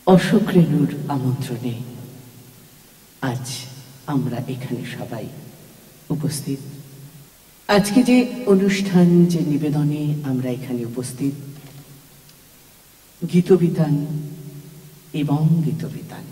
অশোক রেণুর আমন্ত্রণে আজ আমরা এখানে সবাই উপস্থিত। আজকে যে অনুষ্ঠান, যে নিবেদনে আমরা এখানে উপস্থিত, গীতবিতান এবং গীতবিতান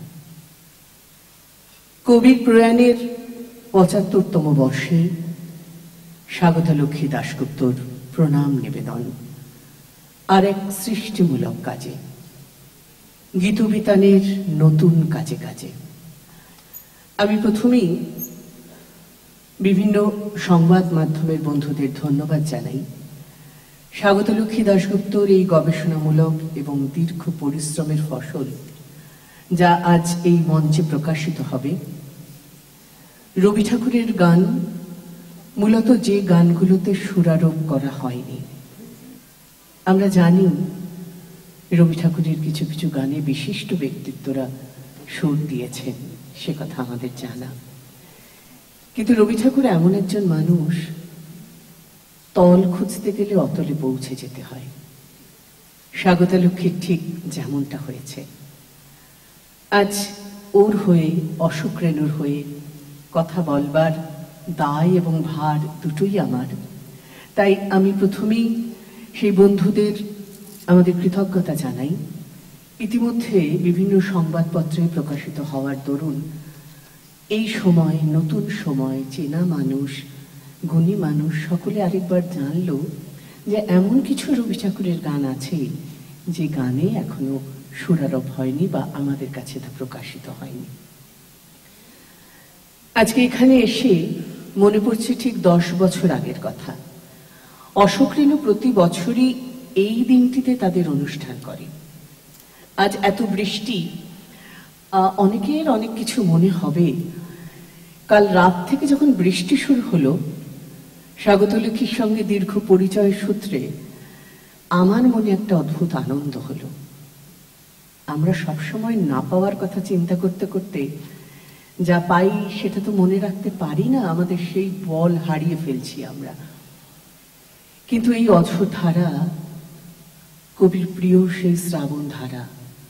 কবির প্রয়াণের ৭৫তম বর্ষে স্বাগতা লক্ষ্মী দাশগুপ্তর প্রণাম নিবেদন আর এক সৃষ্টিমূলক কাজে, গীতবিতানের নতুন কাজে কাজে। আমি প্রথমেই বিভিন্ন সংবাদ মাধ্যমের বন্ধুদের ধন্যবাদ জানাই। স্বাগতা লক্ষ্মী দাশগুপ্তর এই গবেষণামূলক এবং দীর্ঘ পরিশ্রমের ফসল যা আজ এই মঞ্চে প্রকাশিত হবে। রবি ঠাকুরের গান মূলত যে গানগুলোতে সুরারোপ করা হয়নি। আমরা জানি রবি ঠাকুরের কিছু কিছু গানে বিশিষ্ট ব্যক্তিত্বরা সুর দিয়েছেন, সে কথা আমাদের জানা। কিন্তু রবি ঠাকুর এমন একজন মানুষ, তল খুঁজতে গেলে অতলে পৌঁছে যেতে হয়। স্বাগতা লক্ষ্মীর ঠিক যেমনটা হয়েছে। আজ ওর হয়ে, অশোক রেণুর হয়ে কথা বলবার দায় এবং ভার দুটোই আমার। তাই আমি প্রথমেই সেই বন্ধুদের আমাদের কৃতজ্ঞতা জানাই। ইতিমধ্যে বিভিন্ন সংবাদপত্রে প্রকাশিত হওয়ার দরুন এই সময়, নতুন সময়, চেনা মানুষ, গুণী মানুষ সকলে আরেকবার জানলো যে এমন কিছু রবি ঠাকুরের গান আছে যে গানে এখনো সুরারোপ হয়নি বা আমাদের কাছে তা প্রকাশিত হয়নি। আজকে এখানে এসে মনে পড়ছে ঠিক ১০ বছর আগের কথা। অশোক রেণু প্রতি বছরই এই দিনটিতে তাদের অনুষ্ঠান করে। আজ এত বৃষ্টি, অনেকের অনেক কিছু মনে হবে। কাল রাত থেকে যখন বৃষ্টি শুরু হলো, স্বাগতা লক্ষ্মীর সঙ্গে দীর্ঘ পরিচয় সূত্রে আমার মনে একটা অদ্ভুত আনন্দ হলো। আমরা সবসময় না পাওয়ার কথা চিন্তা করতে করতে যা পাই সেটা তো মনে রাখতে পারি না, আমাদের সেই বল হারিয়ে ফেলছি আমরা। কিন্তু এই অঝোর ধারা, কবির প্রিয় সেই শ্রাবণ ধারা,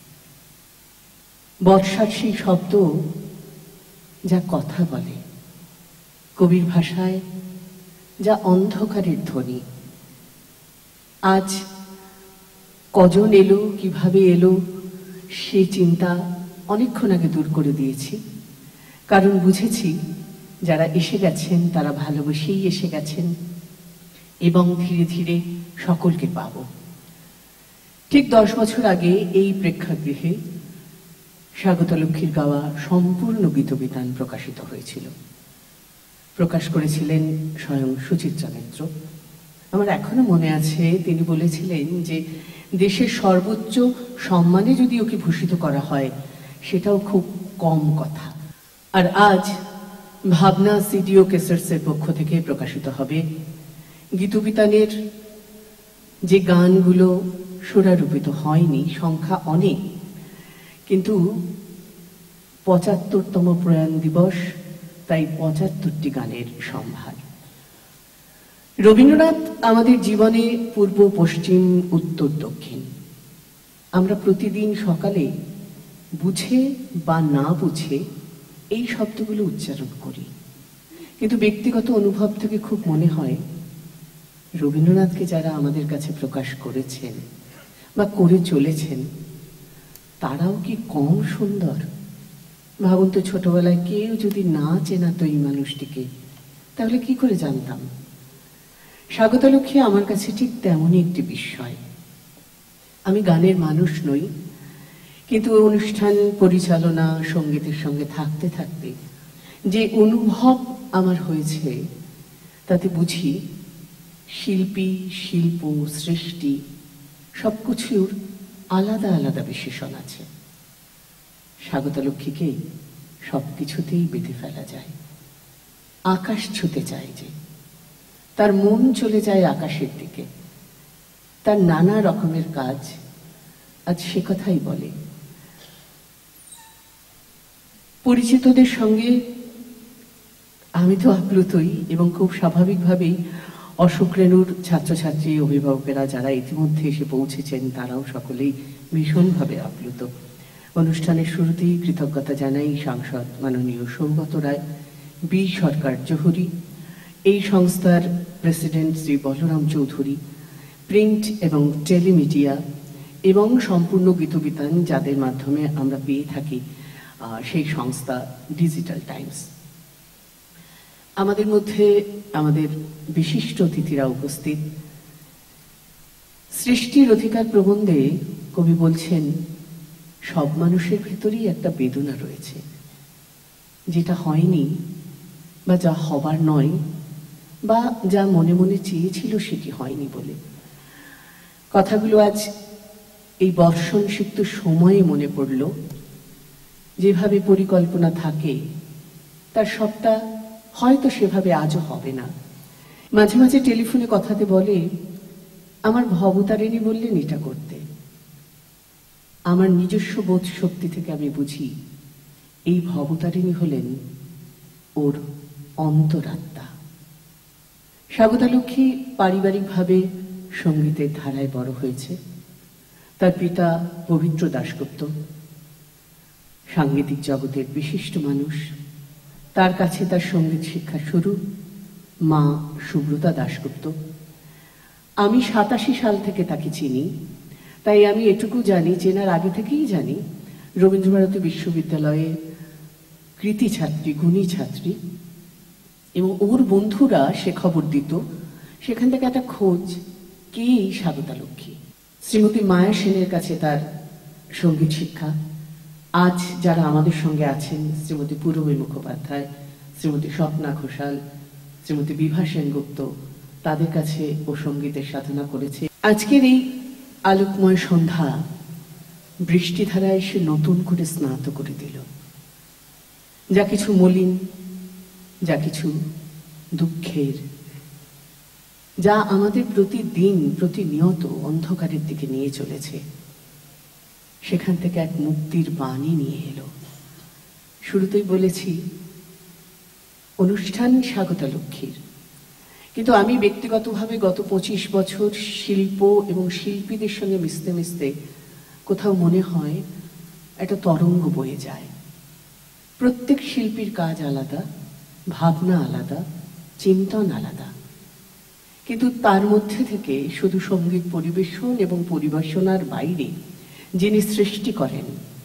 বর্ষার সেই শব্দ যা কথা বলে, কবির ভাষায় যা অন্ধকারের ধ্বনি, আজ কজন এলো, কিভাবে এলো, সেই চিন্তা অনেকক্ষণ আগে দূর করে দিয়েছি। কারণ বুঝেছি যারা এসে গেছেন তারা ভালোবেসেই এসে গেছেন এবং ধীরে ধীরে সকলকে পাব। ঠিক ১০ বছর আগে এই প্রেক্ষাগৃহে স্বাগতা লক্ষ্মীর গাওয়া সম্পূর্ণ গীতবিতান প্রকাশিত হয়েছিল। প্রকাশ করেছিলেন স্বয়ং সুচিত্রা মিত্র। আমার এখনো মনে আছে তিনি বলেছিলেন যে দেশের সর্বোচ্চ সম্মানে যদি ওকে ভূষিত করা হয় সেটাও খুব কম কথা। আর আজ ভাবনা সিডিও কেসার্সের পক্ষ থেকে প্রকাশিত হবে গীতবিতানের যে গানগুলো সুরারোপিত হয়নি। সংখ্যা অনেক, কিন্তু ৭৫তম প্রয়াণ দিবস, তাই ৭৫টি গানের সম্ভার। রবীন্দ্রনাথ আমাদের জীবনে পূর্ব, পশ্চিম, উত্তর, দক্ষিণ। আমরা প্রতিদিন সকালে বুঝে বা না বুঝে এই শব্দগুলো উচ্চারণ করি, কিন্তু ব্যক্তিগত অনুভব থেকে খুব মনে হয় রবীন্দ্রনাথকে যারা আমাদের কাছে প্রকাশ করেছেন বা করে চলেছেন তারাও কি কম সুন্দর? ভাবুন তো, ছোটবেলায় কেউ যদি না চেনাতো এই মানুষটিকে, তাহলে কি করে জানতাম? স্বাগতা লক্ষ্মী আমার কাছে ঠিক তেমনই একটি বিস্ময়। আমি গানের মানুষ নই, কিন্তু অনুষ্ঠান পরিচালনা, সঙ্গীতের সঙ্গে থাকতে থাকতে যে অনুভব আমার হয়েছে তাতে বুঝি শিল্পী, শিল্প, সৃষ্টি সবকিছুর আলাদা আলাদা বিশেষণ আছে। স্বাগতা লক্ষ্মীকে সবকিছুতেই বেঁধে ফেলা যায়। আকাশ ছুতে চায় যে, তার মন চলে যায় আকাশের দিকে। তার নানা রকমের কাজ আজ সে কথাই বলে। পরিচিতদের সঙ্গে আমি তো আপ্লুতই, এবং খুব স্বাভাবিকভাবেই অশোক রেণুর ছাত্রছাত্রী, অভিভাবকেরা যারা ইতিমধ্যে এসে পৌঁছেছেন তারাও সকলেই ভীষণভাবে আপ্লুত। অনুষ্ঠানের শুরুতেই কৃতজ্ঞতা জানাই সাংসদ মাননীয় সৌগত রায়, বি সরকার জহুরি, এই সংস্থার প্রেসিডেন্ট শ্রী বলরাম চৌধুরী, প্রিন্ট এবং টেলিমিডিয়া এবং সম্পূর্ণ গীতবিতান যাদের মাধ্যমে আমরা পেয়ে থাকি সেই সংস্থা ডিজিটাল টাইমস। আমাদের মধ্যে আমাদের বিশিষ্ট অতিথিরা উপস্থিত। সৃষ্টির অধিকার প্রবন্ধে কবি বলছেন, সব মানুষের ভেতরেই একটা বেদনা রয়েছে, যেটা হয়নি বা যা হবার নয় বা যা মনে মনে চেয়েছিল সেটি হয়নি বলে। কথাগুলো আজ এই বর্ষণ সিক্ত সময়ে মনে পড়ল। যেভাবে পরিকল্পনা থাকে তার সবটা হয়তো সেভাবে আজও হবে না। মাঝে মাঝে টেলিফোনে কথাতে বলে, আমার ভবতারিণী বললেন এটা করতে। আমার নিজস্ব বোধ শক্তি থেকে আমি বুঝি এই ভবতারিণী হলেন ওর অন্তরাত্মা। স্বাগতা লক্ষ্মী পারিবারিকভাবে সঙ্গীতের ধারায় বড় হয়েছে। তার পিতা পবিত্র দাশগুপ্ত সাংগীতিক জগতের বিশিষ্ট মানুষ। তার কাছে তার সঙ্গীত শিক্ষা শুরু। মা সুব্রতা দাশগুপ্ত। আমি 87 সাল থেকে তাকে চিনি, তাই আমি এটুকু জানি, চেনার আগে থেকেই জানি রবীন্দ্রভারতী বিশ্ববিদ্যালয়ে কৃতি ছাত্রী, গুণী ছাত্রী, এবং ওর বন্ধুরা সে খবর দিত। সেখান থেকে একটা খোঁজ, কে এই স্বাগতা লক্ষ্মী। শ্রীমতী মায়া সেনের কাছে তার সঙ্গীত শিক্ষা। আজ যারা আমাদের সঙ্গে আছেন, শ্রীমতী পূরবী মুখোপাধ্যায়, শ্রীমতী স্বপ্না ঘোষাল, শ্রীমতী বিভা সেনগুপ্ত, তাদের কাছে ও সঙ্গীতের সাধনা করেছে। আজকের এই আলোকময় সন্ধ্যা বৃষ্টিধারা এসে নতুন করে স্নাত করে দিল। যা কিছু মলিন, যা কিছু দুঃখের, যা আমাদের প্রতিদিন প্রতিনিয়ত অন্ধকারের দিকে নিয়ে চলেছে, সেখান থেকে এক মুক্তির বাণী নিয়ে এলো। শুরুতেই বলেছি অনুষ্ঠান স্বাগতা লক্ষ্মীর, কিন্তু আমি ব্যক্তিগতভাবে গত 25 বছর শিল্প এবং শিল্পীদের সঙ্গে মিশতে মিশতে কোথাও মনে হয় একটা তরঙ্গ বয়ে যায়। প্রত্যেক শিল্পীর কাজ আলাদা, ভাবনা আলাদা, চিন্তন আলাদা, কিন্তু তার মধ্যে থেকে শুধু সঙ্গীত পরিবেশন এবং পরিবেশনার বাইরে যিনি সৃষ্টি করেন,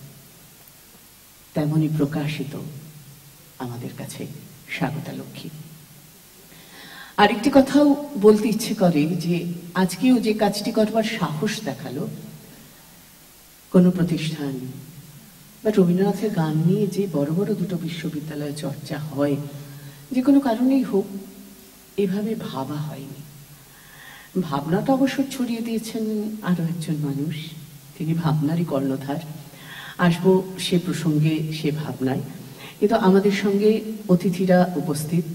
তেমনি প্রকাশিত আমাদের কাছে স্বাগতা লক্ষ্মী। আরেকটি কথাও বলতে ইচ্ছে করে যে আজকেও যে কাজটি করবার সাহস দেখালো, কোনো প্রতিষ্ঠান বা রবীন্দ্রনাথের গান নিয়ে যে বড় বড় দুটো বিশ্ববিদ্যালয়ে চর্চা হয়, যে কোনো কারণেই হোক, এভাবে ভাবা হয়নি। ভাবনাটা অবশ্য ছড়িয়ে দিয়েছেন আরো একজন মানুষ, তিনি ভাবনারই কর্ণধার। আসবো সে প্রসঙ্গে, সে ভাবনায়। কিন্তু আমাদের সঙ্গে অতিথিরা উপস্থিত,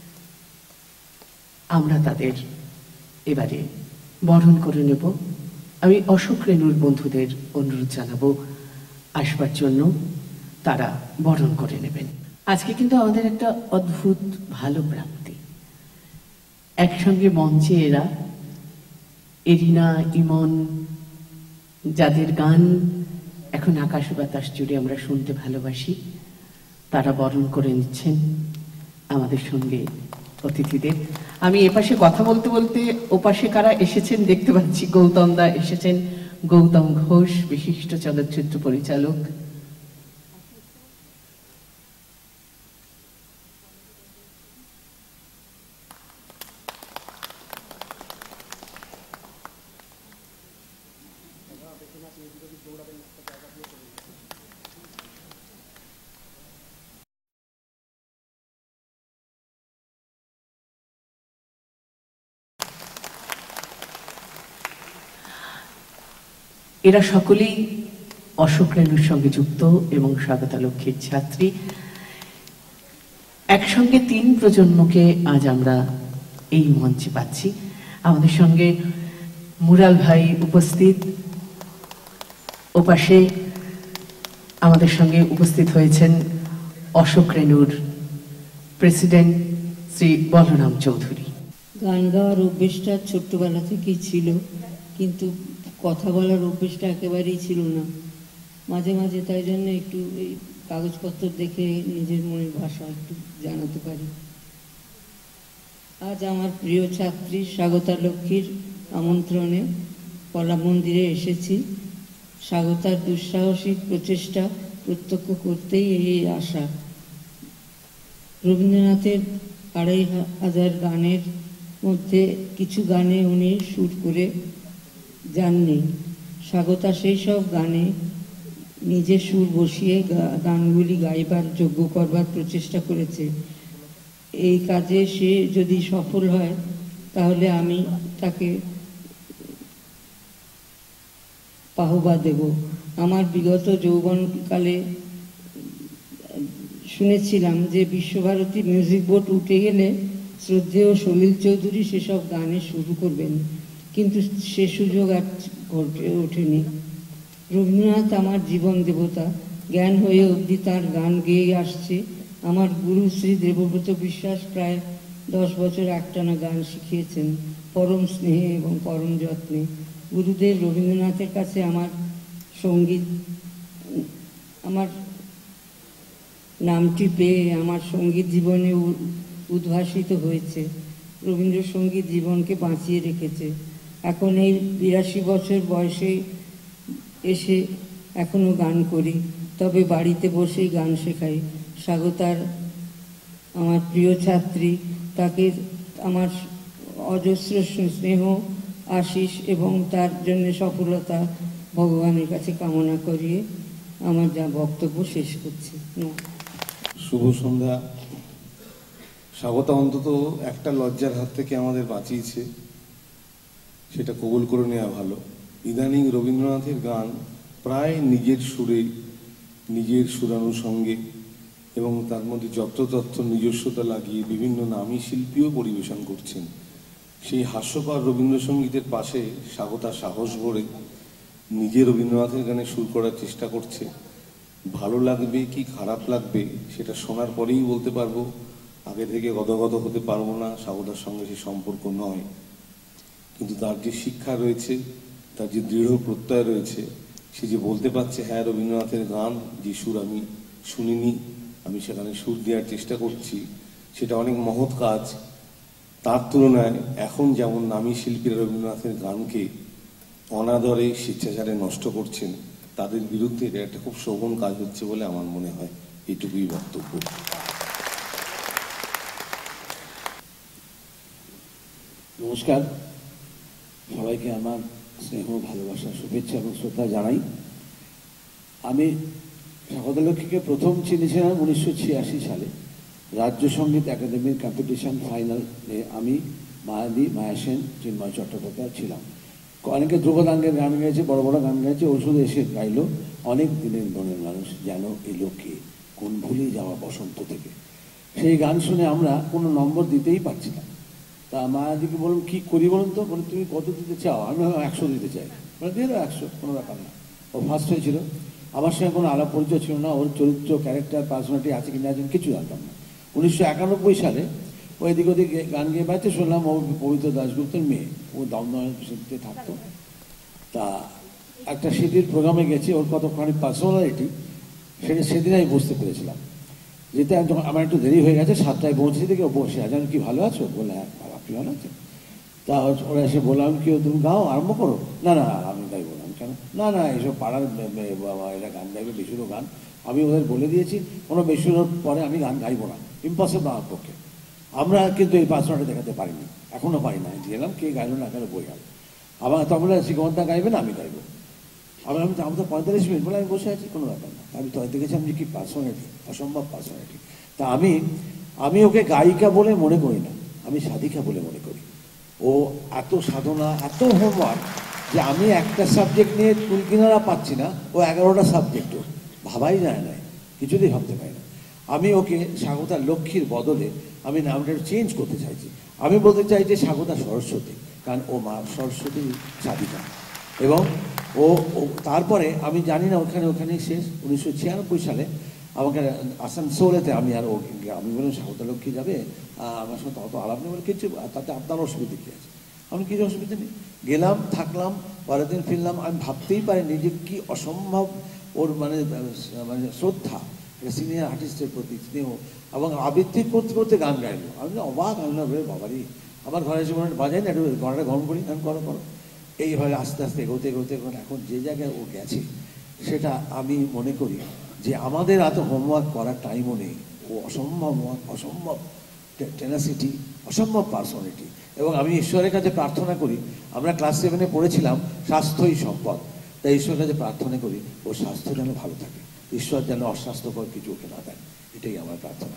আমরা তাদের এবারে বরণ করে নেব। আমি অশোক রেণুর বন্ধুদের অনুরোধ জানাবো আসবার জন্য, তারা বরণ করে নেবেন। আজকে কিন্তু আমাদের একটা অদ্ভুত ভালো প্রাপ্তি। একসঙ্গে মঞ্চে এরা, এরিনা, ইমন, যাদের গান এখন আকাশ বাতাস জুড়ে আমরা শুনতে ভালোবাসি, তারা বরণ করে নিচ্ছেন আমাদের সঙ্গে অতিথিদের। আমি এপাশে কথা বলতে বলতে ওপাশে কারা এসেছেন দেখতে পাচ্ছি। গৌতম দা এসেছেন, গৌতম ঘোষ, বিশিষ্ট চলচ্চিত্র পরিচালক। এরা সকলেই অশোক রেণুর সঙ্গে যুক্ত এবং স্বাগতা লক্ষ্মীর ছাত্রী। একসঙ্গে 3 প্রজন্মকে আজ আমরা এই মঞ্চে পাচ্ছি। আমাদের সঙ্গে মুরাল ভাই উপস্থিত, ওপাশে আমাদের সঙ্গে উপস্থিত হয়েছেন অশোক রেণুর প্রেসিডেন্ট শ্রী বলরাম চৌধুরী। গান গাওয়ার অভ্যেসটা ছোট্টবেলা থেকেই ছিল, কিন্তু কথা বলার অভ্যেসটা একেবারেই ছিল না। মাঝে মাঝে তাই জন্য একটু এই কাগজপত্র দেখে নিজের মনের ভাষা একটু জানাতে পারি। আজ আমার প্রিয় ছাত্রী স্বাগতা লক্ষ্মীর আমন্ত্রণে কলা মন্দিরে এসেছি। স্বাগতার দুঃসাহসিক প্রচেষ্টা প্রত্যক্ষ করতেই এই আশা। রবীন্দ্রনাথের ২৫০০ গানের মধ্যে কিছু গানে উনি সুর করে যাননি। স্বাগতা সেই সব গানে নিজে সুর বসিয়ে গানগুলি গাইবার যোগ্য করবার প্রচেষ্টা করেছে। এই কাজে সে যদি সফল হয় তাহলে আমি তাকে বাহবা দেব। আমার বিগত যৌবনকালে শুনেছিলাম যে বিশ্বভারতী মিউজিক বোর্ড উঠে গেলে শ্রদ্ধেয় সলিল চৌধুরী সেসব গানে শুরু করবেন, কিন্তু সে সুযোগ আর ঘটে ওঠেনি। রবীন্দ্রনাথ আমার জীবন দেবতা, জ্ঞান হয়ে অবধি তাঁর গান গেয়ে আসছে। আমার গুরু শ্রী দেবব্রত বিশ্বাস প্রায় 10 বছর একটানা গান শিখিয়েছেন, পরম স্নেহে এবং পরম যত্নে। গুরুদেব রবীন্দ্রনাথের কাছে আমার নামটি পেয়ে আমার সঙ্গীত জীবনে উদ্ভাসিত হয়েছে। রবীন্দ্রসঙ্গীত জীবনকে বাঁচিয়ে রেখেছে। এখন এই 82 বছর বয়সে এসে এখনো গান করি, তবে বাড়িতে বসেই গান শেখাই। স্বাগতার আমার প্রিয় ছাত্রী, তাকে আমার অজস্র স্নেহ আশিস এবং তার জন্য সফলতা ভগবানের কাছে কামনা করিয়ে আমার যা বক্তব্য শেষ করছি। শুভ সন্ধ্যা। স্বাগতা অন্তত একটা লজ্জার হাত থেকে আমাদের বাঁচিয়েছে, সেটা কবুল করে নেওয়া ভালো। ইদানিং রবীন্দ্রনাথের গান প্রায় নিজের সুরে, নিজের সুরানুষঙ্গে এবং তার মধ্যে যত্রতত্র নিজস্বতা লাগিয়ে বিভিন্ন নামী শিল্পীও পরিবেশন করছেন। সেই হাস্যকর রবীন্দ্রসঙ্গীতের পাশে স্বাগতা সাহস ভরে নিজে রবীন্দ্রনাথের গানে সুর করার চেষ্টা করছে। ভালো লাগবে কি খারাপ লাগবে সেটা শোনার পরেই বলতে পারবো, আগে থেকে গদগদ হতে পারবো না। স্বাগতার সঙ্গে সে সম্পর্ক নয়, কিন্তু তার যে শিক্ষা রয়েছে, তার যে দৃঢ় প্রত্যয় রয়েছে, সে যে বলতে পারছে হ্যাঁ রবীন্দ্রনাথের গান যে সুর আমি শুনিনি, আমি সেখানে সুর দেওয়ার চেষ্টা করছি, সেটা অনেক মহৎ কাজ। তার তুলনায় এখন যেমন নামী শিল্পীরা রবীন্দ্রনাথের গানকে অনাদরে স্বেচ্ছাচারে নষ্ট করছেন, তাদের বিরুদ্ধে এটা একটা খুব শোভন কাজ হচ্ছে বলে আমার মনে হয়। এইটুকুই বক্তব্য। নমস্কার, সবাইকে আমার স্নেহ, ভালোবাসা, শুভেচ্ছা এবং শ্রদ্ধা জানাই। আমি স্বাগতা লক্ষ্মীকে প্রথম চিনেছিলাম 1986 সালে রাজ্য সঙ্গীত একাডেমির কম্পিটিশন ফাইনালে। আমি, মায়াদি, মায়া সেন, চিন্ময় চট্টোপাধ্যায় ছিলাম। অনেকে ধ্রুপদাঙ্গের গান গাইছে, বড় বড় গান গাইছে। ওর শুধু এসে গাইলো অনেক দিনের মনের মানুষ যেন এলো কে, কোন ভুলে যাওয়া বসন্ত থেকে। সেই গান শুনে আমরা কোনো নম্বর দিতেই পারছি না। তা মায়াদিকে বলুন কি করি বলুন তো, বলে তুমি কত দিতে চাও? আমি 100 দিতে চাই। বলে দিয়ে দাও 100, কোনো ব্যাপার না। ও ফার্স্ট হয়েছিল। আমার সঙ্গে কোনো আলাপ পরিচয় ছিল না, ওর চরিত্র, ক্যারেক্টার, পার্সোনালিটি আছে কিনা আছে কিছু জানতাম না। 1991 সালে ও এদিক ওদিক গান গেয়ে বেড়াচ্ছে, শুনলাম ও পবিত্র দাশগুপ্তের মেয়ে, ও দমদমে থাকতো। তা একটা সিটির প্রোগ্রামে গেছি, ওর কতখানি পার্সোনালিটি সেটা সেদিন আমি বুঝতে পেরেছিলাম। যেতে আমার একটু দেরি হয়ে গেছে, 7টায় পৌঁছে থেকে ও বসে আছে। কি ভালো আছো? বলে হ্যাঁ, আপনি ভালো আছেন? তা ওরা এসে বললাম কি তুমি গাও, আরম্ভ করো। না না আমি গাইবো না। কেন? না না এইসব পাড়ার এরা গান গাইবে, বেসুরো গান। আমি ওদের বলে দিয়েছি কোনো বেসুরোর পরে আমি গান গাইবো না, ইম্পসিবল আমার পক্ষে। আমরা কিন্তু এই পার্সোনালিটি দেখাতে পারিনি, এখনও পারি না। গেলাম, কে গাইলো না কেন বই গেল। আবার তখন শ্রীকমলদা গাইবে না, আমি গাইবো। আবার আমি তো 45 মিনিট বলে আমি বসে আছি, কোনো ব্যাপার না। আমি তো দেখেছিলাম যে কি পার্সোনালিটি, অসম্ভব পার্সোনালিটি। তা আমি ওকে গায়িকা বলে মনে করি না, আমি সাধিকা বলে মনে করি। ও এত সাধনা, এত হোমওয়ার্ক যে আমি একটা সাবজেক্ট নিয়ে কুলকিনারা পাচ্ছি না, ও 11টা সাবজেক্ট ওর ভাবাই যায় না, কিছুতেই ভাবতে পারি না। আমি ওকে স্বাগতা লক্ষ্মীর বদলে আমি নামটা চেঞ্জ করতে চাইছি। আমি বলতে চাই যে স্বাগতা সরস্বতী, কারণ ও মা সরস্বতী সাধিকা। এবং ও তারপরে আমি জানি না ওখানেই শেষ। 1996 সালে আমাকে আসানসোলেতে আমি বললাম স্বাগতা লক্ষ্মী যাবে, আমার সঙ্গে অত আলাপ নেই। বলে কিছু, তাতে আপনার অসুবিধা কী আছে? আমি কিছু অসুবিধা নেই। গেলাম, থাকলাম, পরের দিন ফিরলাম। আমি ভাবতেই পারিনি যে কি অসম্ভব ও ওর মানে মানে শ্রদ্ধা, সিনিয়র আর্টিস্টের প্রতি স্নেহ এবং আবৃত্তি করতে করতে গান গাইলো। আমি অবাক আনলাম, রে বাবারই, আমার ঘরে এসে মনে বাজাই না, একটু গলাটা গরম করি, গান করো করো। এইভাবে আস্তে আস্তে এগোতে এগোতে এখন যে জায়গায় ও গেছে, সেটা আমি মনে করি যে আমাদের এত হোমওয়ার্ক করার টাইমও নেই। ও অসম্ভব অসম্ভব টেনাসিটি, অসম্ভব পার্সোনালিটি। এবং আমি ঈশ্বরের কাছে প্রার্থনা করি, আমরা ক্লাস 7-এ পড়েছিলাম স্বাস্থ্যই সম্পদ, তাই ঈশ্বরের কাছে প্রার্থনা করি ওর স্বাস্থ্য যেন ভালো থাকে, ঈশ্বর যেন অস্বাস্থ্যকর কিছু ওকে না দেন, এটাই আমার প্রার্থনা।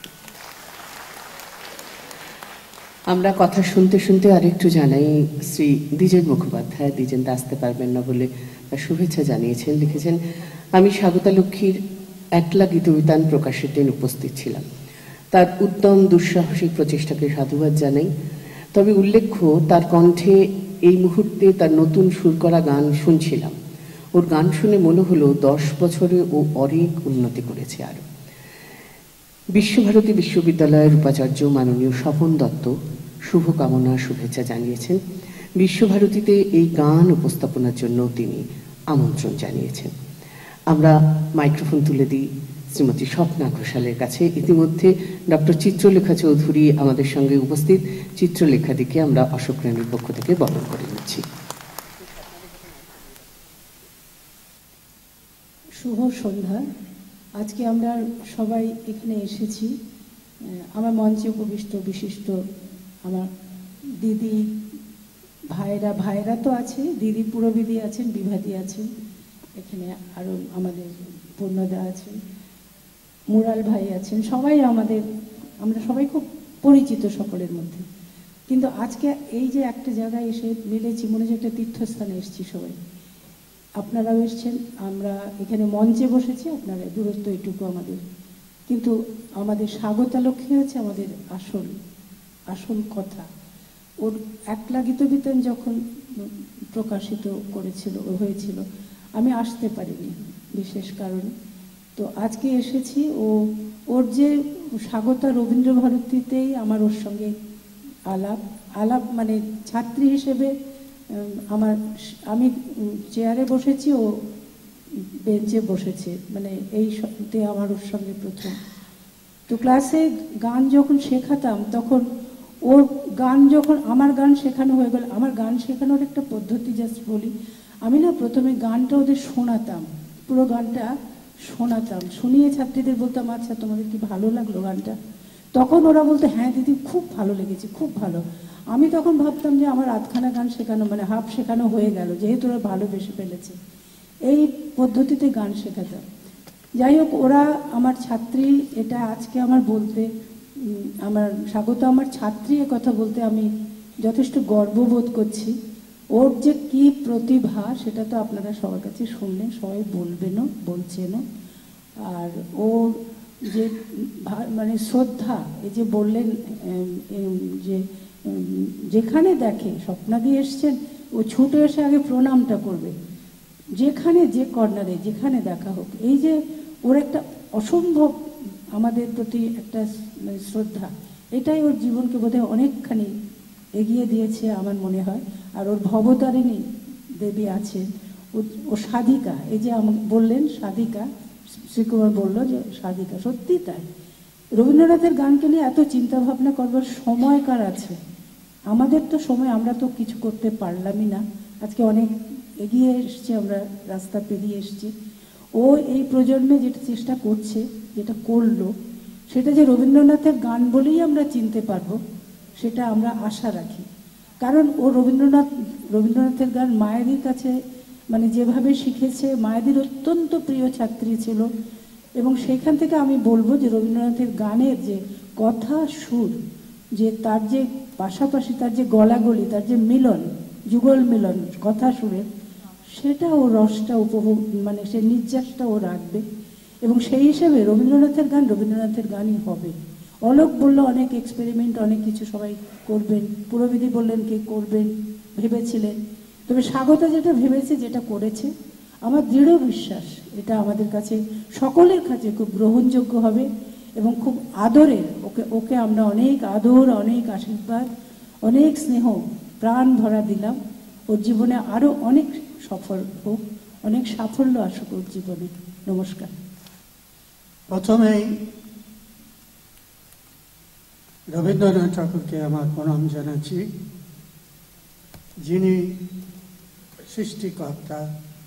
আমরা কথা শুনতে শুনতে আরেকটু জানাই, শ্রী দ্বিজেন মুখোপাধ্যায়, দ্বিজেন আসতে পারবেন না বলে তার শুভেচ্ছা জানিয়েছেন। লিখেছেন, আমি স্বাগতা লক্ষ্মীর একলা গীতবিতান প্রকাশের দিন উপস্থিত ছিলাম। তার উত্তম দুঃসাহসিক প্রচেষ্টাকে সাধুবাদ জানাই। তবে উল্লেখ্য, তার কণ্ঠে এই মুহূর্তে তার নতুন সুর করা গান শুনছিলাম। ওর গান শুনে মনে হলো 10 বছরে ও অনেক উন্নতি করেছে। আরও বিশ্বভারতী বিশ্ববিদ্যালয়ের উপাচার্য মাননীয় স্বপন দত্ত শুভকামনা শুভেচ্ছা জানিয়েছেন। বিশ্বভারতীতে এই গান উপস্থাপনার জন্য তিনি আমন্ত্রণ জানিয়েছেন। আমরা মাইক্রোফোন তুলে দিই শ্রীমতী স্বপ্না ঘোষালের কাছে। ইতিমধ্যে ডক্টর চিত্রলেখা চৌধুরী আমাদের সঙ্গে উপস্থিত। চিত্রলেখাদিকে আমরা অশোক রানীর পক্ষ থেকে বরণ করে নিচ্ছি। শুভ সন্ধ্যা। আজকে আমরা সবাই এখানে এসেছি, আমার মঞ্চে উপবিষ্ট বিশিষ্ট আমার দিদি ভাইরা তো আছে, দিদি পুরবিদি আছেন, বিভাদি আছেন, এখানে আরও আমাদের পূর্ণদা আছেন, মুরাল ভাই আছেন, সবাই আমরা সবাই খুব পরিচিত সকলের মধ্যে। কিন্তু আজকে এই যে একটা জায়গায় এসে মিলেছি, মনে হচ্ছে একটা তীর্থস্থানে এসেছি সবাই। আপনারাও এসছেন, আমরা এখানে মঞ্চে বসেছি, আপনারা দূরত্ব এটুকু আমাদের, কিন্তু আমাদের স্বাগতা লক্ষ্মী হচ্ছে আমাদের আসল কথা। ওর একলা গীতবিতান যখন প্রকাশিত হয়েছিল, আমি আসতে পারিনি বিশেষ কারণে, তো আজকে এসেছি। ওর যে স্বাগতা রবীন্দ্রভারতীতেই আমার ওর সঙ্গে আলাপ মানে ছাত্রী হিসেবে আমি চেয়ারে বসেছি, ও বেঞ্চে বসেছে, মানে এইতে আমার ওর সঙ্গে প্রথম। তো ক্লাসে গান যখন শেখাতাম, তখন ওর গান যখন আমার গান শেখানো হয়ে গেল, আমার গান শেখানোর একটা পদ্ধতি জাস্ট বলি, আমি না প্রথমে গানটা ওদের শোনাতাম, পুরো গানটা শোনাতাম, শুনিয়ে ছাত্রীদের বলতাম, আচ্ছা তোমাদের কি ভালো লাগলো গানটা? তখন ওরা বলতো, হ্যাঁ দিদি খুব ভালো লেগেছে, খুব ভালো। আমি তখন ভাবতাম যে আমার আধখানা গান শেখানো, মানে হাফ শেখানো হয়ে গেল, যেহেতু ওরা ভালোবেসে ফেলেছে। এই পদ্ধতিতে গান শেখাতাম। যাই হোক, ওরা আমার ছাত্রী, এটা আজকে আমার বলতে, আমার স্বাগত আমার ছাত্রী, কথা বলতে আমি যথেষ্ট গর্ববোধ করছি। ওর যে কি প্রতিভা, সেটা তো আপনারা সবার কাছে শুনলেন, সবাই বলবেনও, বলছেনও। আর ওর যে মানে শ্রদ্ধা, এই যে বললেন যে যেখানে দেখে, স্বপ্না দিয়ে এসছেন, ও ছুটে এসে আগে প্রণামটা করবে, যেখানে যে কর্নারে যেখানে দেখা হোক। এই যে ওর একটা অসম্ভব আমাদের প্রতি একটা শ্রদ্ধা, এটাই ওর জীবনকে বোধহয় অনেকখানি এগিয়ে দিয়েছে আমার মনে হয়। আর ওর ভবতারিণী দেবী আছেন, ও সাধিকা, এই যে আমাকে বললেন সাধিকা, শ্রীকুমার বললো যে সাধিকা, সত্যি তাই। রবীন্দ্রনাথের গানকে নিয়ে এত চিন্তা ভাবনা করবার সময় কার আছে? আমাদের তো সময়, আমরা তো কিছু করতে পারলামই না। আজকে অনেক এগিয়ে এসছি, আমরা রাস্তা পেরিয়ে এসছি। ও এই প্রজন্মে যেটা চেষ্টা করছে, যেটা করলো, সেটা যে রবীন্দ্রনাথের গান বলেই আমরা চিনতে পারবো, সেটা আমরা আশা রাখি। কারণ ও রবীন্দ্রনাথের গান মায়েদের কাছে মানে যেভাবে শিখেছে, মায়েদের অত্যন্ত প্রিয় ছাত্রী ছিল। এবং সেখান থেকে আমি বলবো যে রবীন্দ্রনাথের গানের যে কথা সুর, যে তার যে পাশাপাশি তার যে গলাগলি, তার যে মিলন, যুগল মিলন কথা সুরের, সেটা ও রসটা উপভোগ, মানে সে নির্যাসটা ও রাখবে। এবং সেই হিসেবে রবীন্দ্রনাথের গান রবীন্দ্রনাথের গানই হবে। অলোক বললো অনেক এক্সপেরিমেন্ট, অনেক কিছু সবাই করবেন, পুরবিধি বললেন কে করবেন ভেবেছিলেন, তবে স্বাগতা যেটা ভেবেছে, যেটা করেছে, আমার দৃঢ় বিশ্বাস এটা আমাদের কাছে সকলের কাছে খুব গ্রহণযোগ্য হবে এবং খুব আদরের। ওকে আমরা অনেক আদর, অনেক আশীর্বাদ, অনেক স্নেহ, প্রাণ ভরা দিলাম। ওর জীবনে আরও অনেক সফল হোক, অনেক সাফল্য আসুক ওর জীবনে। নমস্কার। প্রথমেই রবীন্দ্রনাথ ঠাকুরকে আমার প্রণাম জানাচ্ছি, যিনি সৃষ্টিকর্তা।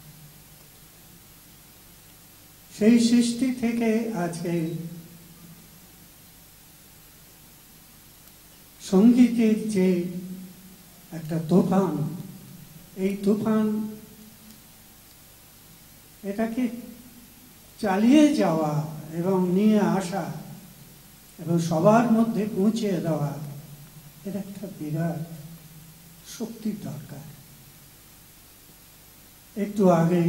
সেই সৃষ্টি থেকে আজকে সঙ্গীতের যে একটা তুফান, এই তুফান এটাকে চালিয়ে যাওয়া এবং নিয়ে আসা এবং সবার মধ্যে পৌঁছে দেওয়া, এর একটা বিরাট শক্তির দরকার। একটু আগে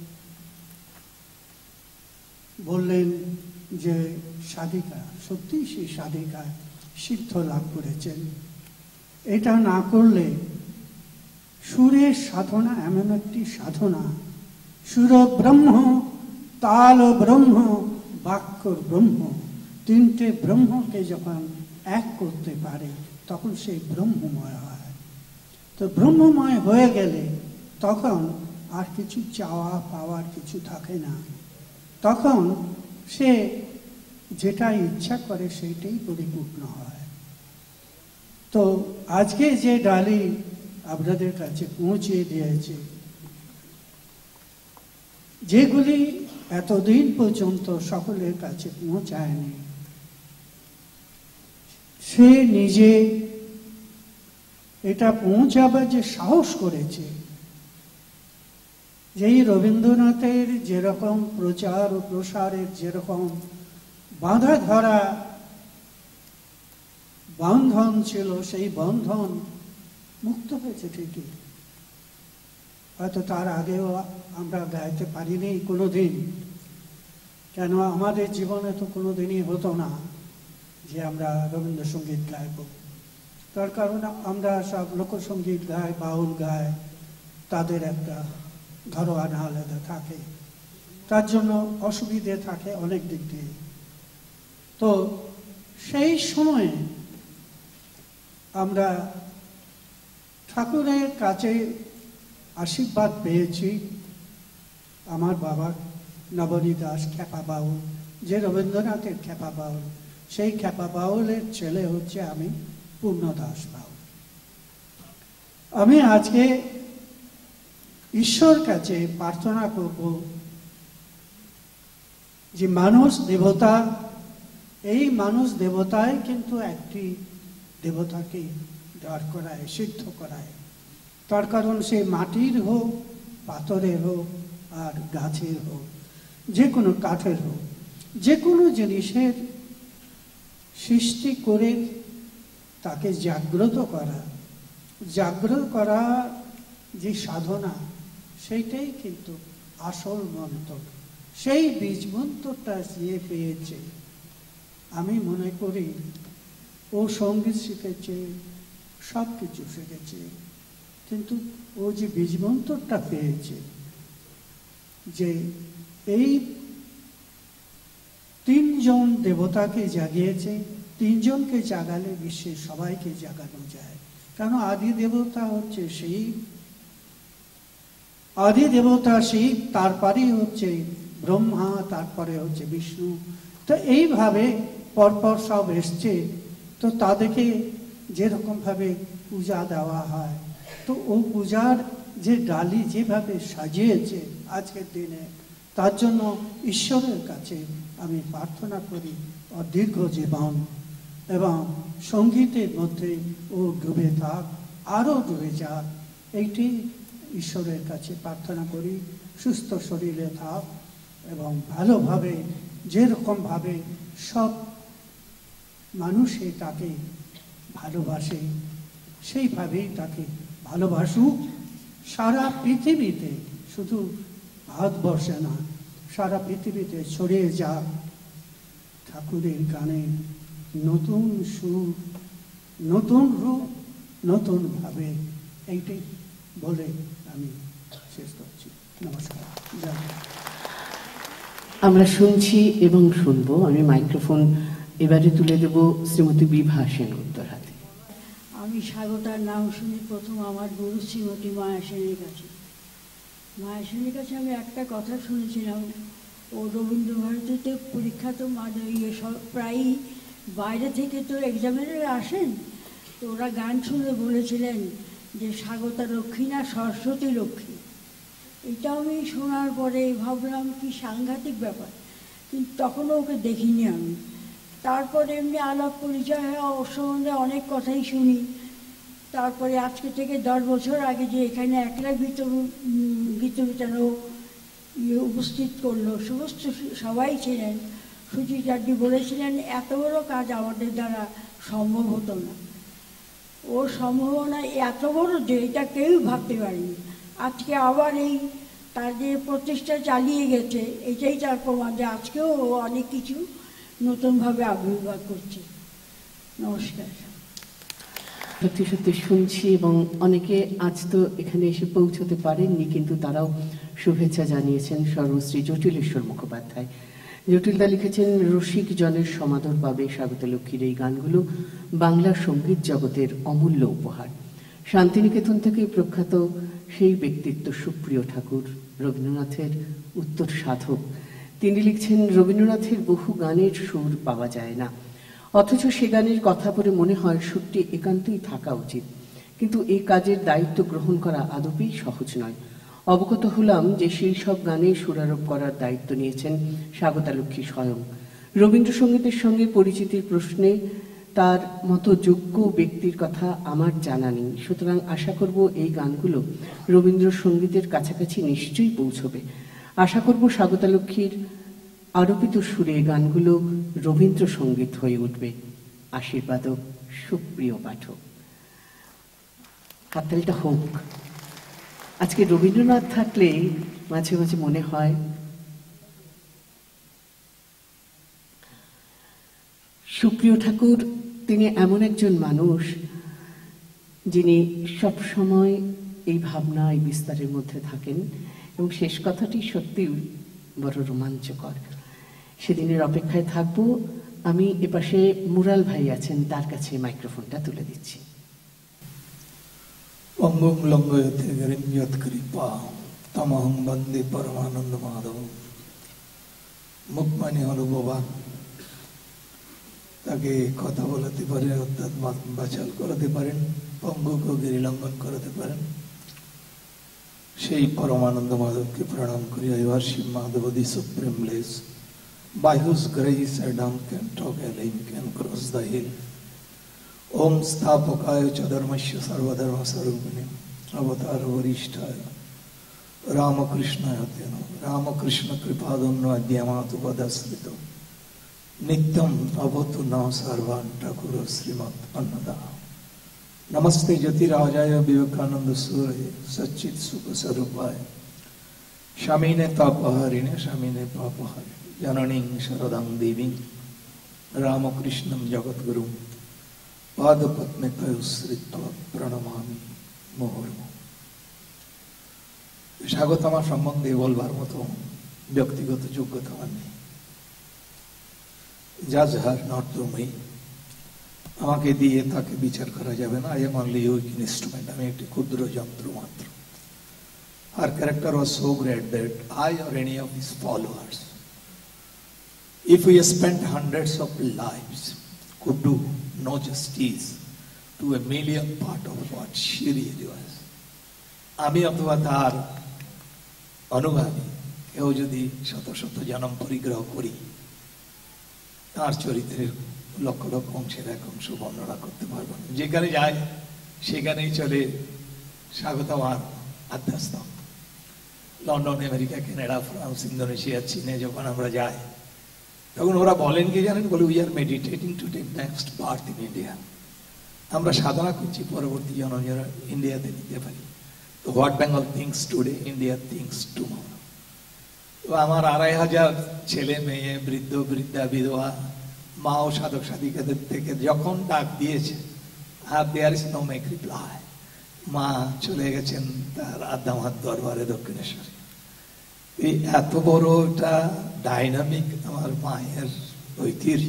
বললেন যে সাধিকা, সত্যি সেই সাধিকা সিদ্ধ লাভ করেছেন। এটা না করলে সুরের সাধনা এমন একটি সাধনা, সুর ব্রহ্ম, তাল ব্রহ্ম, বাক্যর ব্রহ্ম, তিনটে ব্রহ্মকে যখন এক করতে পারে তখন সেই ব্রহ্মময় হয়। তো ব্রহ্মময় হয়ে গেলে তখন আর কিছু চাওয়া পাওয়ার কিছু থাকে না, তখন সে যেটা ইচ্ছা করে সেইটাই পরিপূর্ণ হয়। তো আজকে যে ডালি আপনাদের কাছে পৌঁছে দিয়েছে, যেগুলি এতদিন পর্যন্ত সকলের কাছে পৌঁছায়নি, সে নিজে এটা পৌঁছাবার যে সাহস করেছে, যেই রবীন্দ্রনাথের যেরকম প্রচার ও প্রসারের যেরকম বাঁধা ধরা বন্ধন ছিল, সেই বন্ধন মুক্ত হয়েছে ঠিকই, হয়তো তার আগেও আমরা গাইতে পারিনি কোনোদিন। কেন আমাদের জীবনে তো কোনোদিনই হতো না যে আমরা রবীন্দ্রসঙ্গীত গাইব, তার কারণ আমরা সব লোকসঙ্গীত গাই, বাউল গাই, তাদের একটা ঘরোয়ানা আলাদা থাকে, তার জন্য অসুবিধে থাকে অনেক দিক দিয়ে। তো সেই সময়ে আমরা ঠাকুরের কাছে আশীর্বাদ পেয়েছি। আমার বাবা নবনী দাস খ্যাপা বাউল, যে রবীন্দ্রনাথের খ্যাপা বাউল, সেই খ্যাপা বাউলের ছেলে হচ্ছে আমি পূর্ণদাস বাউল। আমি আজকে ঈশ্বর কাছে প্রার্থনা করব যে মানুষ দেবতা, এই মানুষ দেবতায় কিন্তু একটি দেবতাকে দাঁড় করায়, সিদ্ধ করায়। তার কারণ সে মাটির হোক, পাথরের হোক, আর গাছের হোক, যে কোনো কাঠের হোক, যে কোনো জিনিসের সৃষ্টি করে তাকে জাগ্রত করা যে সাধনা, সেইটাই কিন্তু আসল মন্ত্র। সেই বীজ মন্ত্রটা যে পেয়েছে, আমি মনে করি ও সঙ্গীত শিখেছে, সব কিছু শিখেছে, কিন্তু ও যে বীজ মন্ত্রটা পেয়েছে, যে এই তিনজন দেবতাকে জাগিয়েছে, তিনজনকে জাগালে বিশ্বের সবাইকে জাগানো যায়। কারণ আদি দেবতা হচ্ছে শিব, আদি দেবতা শিব, তারপরে হচ্ছে ব্রহ্মা, তারপরে হচ্ছে বিষ্ণু। তো এইভাবে পরপর সব এসছে। তো তাদেরকে যেরকম ভাবে পূজা দেওয়া হয়, তো ও পূজার যে ডালি যেভাবে সাজিয়েছে আজকের দিনে, তার জন্য ঈশ্বরের কাছে আমি প্রার্থনা করি ও দীর্ঘ জীবন, এবং সঙ্গীতের মধ্যে ও ডুবে থাক, আরও ডুবে যাক, এইটি ঈশ্বরের কাছে প্রার্থনা করি। সুস্থ শরীরে থাক এবং ভালোভাবে, যেরকমভাবে সব মানুষে তাকে ভালোবাসে, সেইভাবেই তাকে ভালোবাসুক। সারা পৃথিবীতে, শুধু ভারতবর্ষে না, সারা পৃথিবীতে ছড়িয়ে যাক ঠাকুরের গানে নতুন সুর, নতুন রূপ, নতুনভাবে। এইটি বলে আমি শেষ করছি। নমস্কার। আমরা শুনছি এবং শুনবো। আমি মাইক্রোফোন এবারে তুলে দেব শ্রীমতী বিভা সেনগুপ্তর হাতে। আমি স্বাগতার নাম শুনি প্রথম আমার গুরু শ্রীমতী মায়া সেনের কাছে। মায়ের কাছে আমি একটা কথা শুনেছিলাম, ও রবীন্দ্রভারতীতে পরীক্ষা তো সব প্রায়ই বাইরে থেকে তো এক্সামিনার আসেন, তো ওরা গান শুনে বলেছিলেন যে স্বাগতা লক্ষ্মী না সরস্বতী লক্ষ্মী। এটা আমি শোনার পরে ভাবলাম কি সাংঘাতিক ব্যাপার, কিন্তু তখনও ওকে দেখিনি আমি। তারপরে এমনি আলাপ পরিচয় হয়, ওর সম্বন্ধে অনেক কথাই শুনি। তারপরে আজকে থেকে 10 বছর আগে যে এখানে একলা গীতবিতানো উপস্থিত করলো, সমস্ত সবাই ছিলেন। সুচিত্রাদি বলেছিলেন এত বড় কাজ আমাদের দ্বারা সম্ভব হতো না। ওর সম্ভাবনা এত বড় যে এটা কেউ ভাবতে পারেনি। আজকে আবার এই তার যে প্রচেষ্টা চালিয়ে গেছে, এটাই তার প্রমাণ যে আজকেও ও অনেক কিছু নতুনভাবে আবির্ভাব করছে। নমস্কার। সত্যি সত্যি শুনছি, এবং অনেকে আজ তো এখানে এসে পৌঁছতে পারেননি, কিন্তু তারাও শুভেচ্ছা জানিয়েছেন। সর্বশ্রী জটিলেশ্বর মুখোপাধ্যায়, জটিলদা লিখেছেন, রসিক জনের সমাদর পাবে স্বাগত লক্ষ্মীর এই গানগুলো বাংলা সঙ্গীত জগতের অমূল্য উপহার। শান্তিনিকেতন থেকে প্রখ্যাত সেই ব্যক্তিত্ব সুপ্রিয় ঠাকুর, রবীন্দ্রনাথের উত্তর সাধক। তিনি লিখছেন, রবীন্দ্রনাথের বহু গানের সুর পাওয়া যায় না, অথচ সে গানের কথা বলে মনে হয় সুরটি একান্তই থাকা উচিত, কিন্তু এই কাজের দায়িত্ব গ্রহণ করা আদপেই সহজ নয়। অবগত হলাম যে সেই সব গানে সুরারোপ করার দায়িত্ব নিয়েছেন স্বাগতা লক্ষ্মী স্বয়ং। রবীন্দ্রসঙ্গীতের সঙ্গে পরিচিতির প্রশ্নে তার মতো যোগ্য ব্যক্তির কথা আমার জানা নেই, সুতরাং আশা করব এই গানগুলো রবীন্দ্রসঙ্গীতের কাছাকাছি নিশ্চয়ই পৌঁছবে। আশা করব স্বাগতা লক্ষ্মীর আরোপিত সুরে গানগুলো রবীন্দ্রসঙ্গীত হয়ে উঠবে। আশীর্বাদক সুপ্রিয় পাঠক। হাততালিটা হোক। আজকে রবীন্দ্রনাথ থাকলে মাঝে মাঝে মনে হয় সুপ্রিয় ঠাকুর তিনি এমন একজন মানুষ যিনি সব সময় এই ভাবনা, এই বিস্তারের মধ্যে থাকেন, এবং শেষ কথাটি সত্যি বড় রোমাঞ্চকর। সেদিনের অপেক্ষায় থাকবো। আমি এপাশে মুরাল ভাই আছেন, তার কাছে মাইক্রোফোনটা তুলে দিচ্ছি। অঙ্গং লঙ্ঘয়তে গরিম যৎকৃপা তমহং বন্দে পরমানন্দ মাধব। মুখ মানে হলো বোবা, তাকে কথা বলাতে পারে, অর্থাৎ বাচাল করাতে পারেন, পঙ্গুকে গিরিলঙ্ঘন করাতে পারেন। সেই পরমানন্দ মাধবকে প্রণাম করি। I worship Madhava, the supreme bliss, by whose grace a dumb can talk, a lame can cross the hill. Om Sthapakaya cha dharmasya sarvadharma sarupane avatar varishthaya Ramakrishna te namo. Ramakrishna kripadamno adyamatu padasrito nityam avatu na sarvan Thakura Srimat Annada. Namaste Jyotirajaya Vivekananda Suraya Satchit Sukha Sarupaya Shamine Tapaharine Shamine Papaharine Jananing Sharadam Deving Ramakrishnam Jagadgurum Padapatme Tayusritva Pranamami Mohormo. স্বাগত আমার সম্বন্ধে বলবার মতো ব্যক্তিগত যোগ্যতা আমার নেই। জাজ হার নট টু মি, আমাকে দিয়ে তাকে বিচার করা যাবে না। I am only weak instrument, আমি একটি ক্ষুদ্র যন্ত্র মাত্র। Her character was so great that I or any of his followers, if we spent hundreds of lives, could do no justice to a millionth part of what she really was. আমি অথবা তার অনুগামী কেউ যদি শত শত জনম পরিগ্রহ করি, তার চরিত্রের লক্ষ লক্ষ অংশের এক অংশ বর্ণনা করতে পারবো না। যেখানে যায় সেখানেই চলে স্বাগতম আর আধ্যাত্ম। London, America, Canada, France, Indonesia, চীনে যখন আমরা যাই, তখন ওরা বলেন কি জানেন, বলে we are meditating to take next birth in India. আমরা সাধনা করছি পরবর্তী জন্ম যেন ইন্ডিয়াতে নিতে পারি। তো what Bengal thinks today, India thinks tomorrow. তো আমার 2500 ছেলে মেয়ে, বৃদ্ধ বৃদ্ধা, বিধবা, মা ও সাধক সাধিকাদের থেকে যখন ডাক দিয়েছে, আর there is no make reply. মা চলে গেছেন তার আদ্যামার দরবারে দক্ষিণেশ্বরে। এই এত বড় একটা ডাইনামিক আমার মায়ের ঐতিহ্য,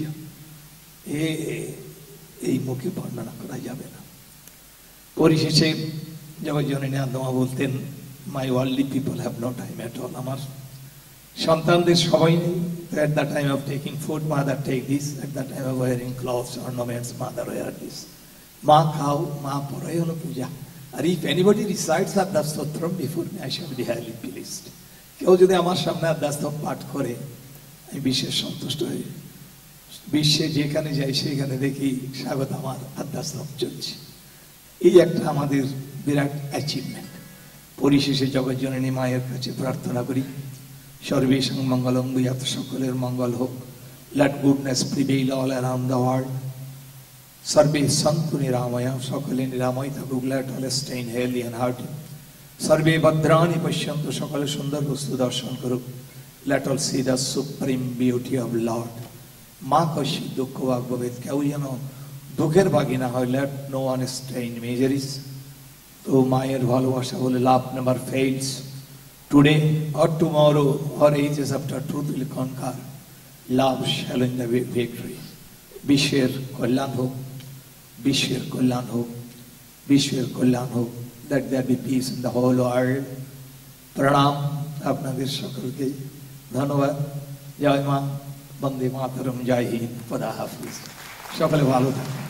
এই মুখে বর্ণনা করা যাবে না। পরিশেষে জগৎজননী আদ্যমা বলতেন, my worldly people have no time at all. আমার সন্তানদের সবাই নেই। At the time of taking food, mother take this. At the time of wearing clothes, ornaments, mother wear this. মা খাও, মা পড়াই হলো পূজা। আর if anybody recites Adhyastottram before me, I shall be highly pleased. কেউ যদি আমার সামনে আদ্যাস্তব পাঠ করে আমি বিশেষ সন্তুষ্ট হই। বিশ্বে যেখানে যাই সেখানে দেখি স্বাগত আমার আদ্যাস্তব চলছে। এই একটা আমাদের বিরাট অ্যাচিভমেন্ট। পরিশেষে জগৎজননী মায়ের কাছে প্রার্থনা করি সর্বেষাং মঙ্গলং ভূয়াৎ, সকলের মঙ্গল হোক। Let goodness prevail all around the world. সর্বে সন্তু নিরাময়, সকলে নিরাময় থাকুক। Let all stay in healthy and hearty. সর্বে ভদ্রাণি পশ্যন্তু, সকলে সুন্দর বস্তু দর্শন করুক। Let all see the supreme beauty of Lord. মা কশি দুঃখ ভাগবত, কেউ যেন দুঃখের ভাগী না হয়। Let no one stay in miseries. তো মায়ের ভালোবাসা বলে love never fails. Today or tomorrow or ages after truth will conquer. Love shall win the victory. বিশ্বের কল্যাণ হোক, বিশ্বের কল্যাণ হোক, বিশ্বের কল্যাণ হোক। That there be peace in the whole world. প্রণাম আপনাদের সকলকে, ধন্যবাদ। জয় মা, বন্দে মাতরম, জয় হিন্দ, খোদা হাফিজ। সকলে ভালো থাকুন।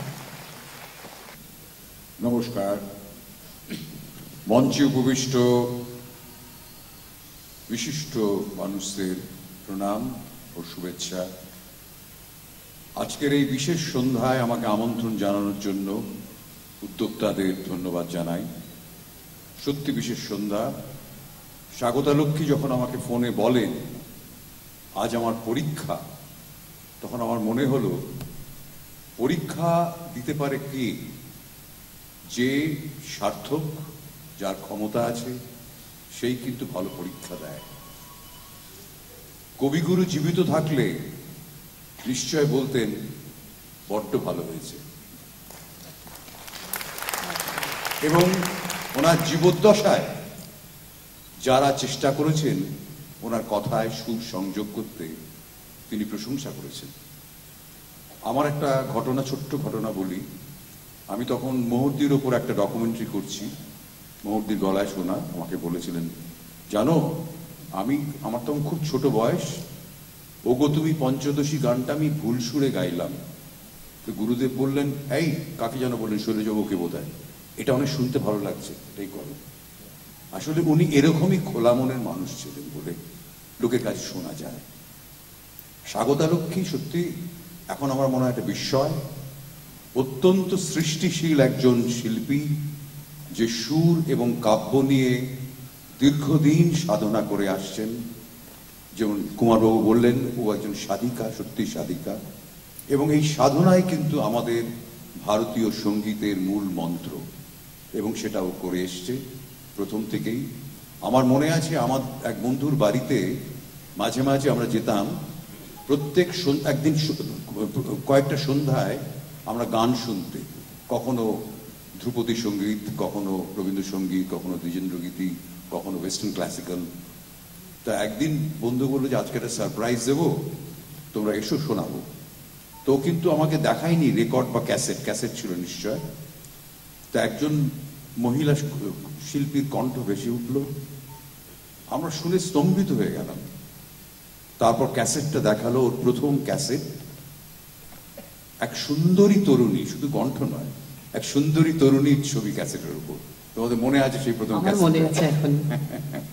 নমস্কার। মঞ্চে উপবিষ্ট বিশিষ্ট মানুষদের প্রণাম ও শুভেচ্ছা। আজকের এই বিশেষ সন্ধ্যায় আমাকে আমন্ত্রণ জানানোর জন্য উদ্যোক্তাদের ধন্যবাদ জানাই। সত্যি বিশেষ সন্ধ্যা। স্বাগতা লক্ষ্মী যখন আমাকে ফোনে বলেন আজ আমার পরীক্ষা, তখন আমার মনে হলো পরীক্ষা দিতে পারে কে? যে সার্থক, যার ক্ষমতা আছে, সেই কিন্তু ভালো পরীক্ষা দেয়। কবিগুরু জীবিত থাকলে নিশ্চয় বলতেন বড্ড ভালো হয়েছে। এবং ওনার জীবদ্দশায় যারা চেষ্টা করেছেন ওনার কথায় সুর সংযোগ করতে, তিনি প্রশংসা করেছেন। আমার একটা ঘটনা, ছোট্ট ঘটনা বলি। আমি তখন মোহদ্দির ওপর একটা ডকুমেন্টারি করছি। মোহদ্দির গলায় শোনা আমাকে বলেছিলেন, জানো আমার তখন খুব ছোট বয়স, ওগো তুমি পঞ্চদশী গানটা আমি ভুল সুরে গাইলাম। তো গুরুদেব বললেন, এই কাকে যেন বললেন, শৈলজ ওকে বোধহয়, এটা অনেক শুনতে ভালো লাগছে, এটাই করো। আসলে উনি এরকমই খোলা মনের মানুষ ছিলেন বলে লোকের কাছে শোনা যায়। স্বাগতা লক্ষ্মী সত্যি এখন আমার মনে হয় একটা বিস্ময়। অত্যন্ত সৃষ্টিশীল একজন শিল্পী, যে সুর এবং কাব্য নিয়ে দীর্ঘদিন সাধনা করে আসছেন। যেমন কুমারবাবু বললেন, ও একজন সাধিকা, সত্যি সাধিকা। এবং এই সাধনাই কিন্তু আমাদের ভারতীয় সঙ্গীতের মূল মন্ত্র, এবং সেটাও করে এসছে প্রথম থেকেই। আমার মনে আছে আমার এক বন্ধুর বাড়িতে মাঝে মাঝে আমরা যেতাম। প্রত্যেক একদিন কয়েকটা সন্ধ্যায় আমরা গান শুনতে, কখনো ধ্রুপদী সঙ্গীত, কখনো রবীন্দ্রসঙ্গীত, কখনো দ্বিজেন্দ্রগীতি, কখনো ওয়েস্টার্ন ক্লাসিক্যাল। তা একদিন বন্ধু বললো যে আজকে একটা সারপ্রাইজ দেবো, তোমরা এসো শোনাবো। তো কিন্তু আমাকে দেখায়নি রেকর্ড বা ক্যাসেট ছিল নিশ্চয়। তা একজন মহিলা শিল্পীর কণ্ঠ ভেসে উঠল, আমরা শুনে স্তম্ভিত হয়ে গেলাম। তারপর ক্যাসেটটা দেখালো, ওর প্রথম ক্যাসেট। এক সুন্দরী তরুণী, শুধু কণ্ঠ নয়, এক সুন্দরী তরুণীর ছবি ক্যাসেটের উপর। তোমাদের মনে আছে সেই প্রথম ক্যাসেট? মনে আছে এখন।